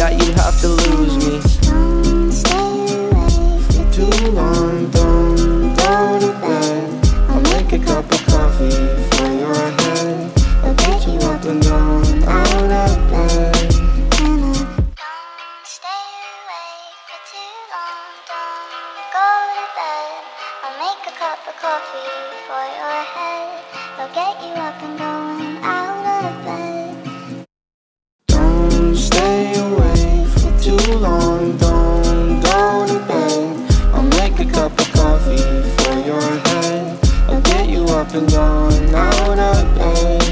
that you'd have to lose me. Don't stay away for too long. Don't go to bed. I'll make a cup of coffee for your head. I'll get you up and going out of bed. Don't stay away for too long. Don't go to bed. I'll make a cup of coffee for your head. I'll get you up and going out of bed. Don't stay away for too long. Don't go to bed. I'll make a cup of coffee for your head. I'll get you up and going out of bed.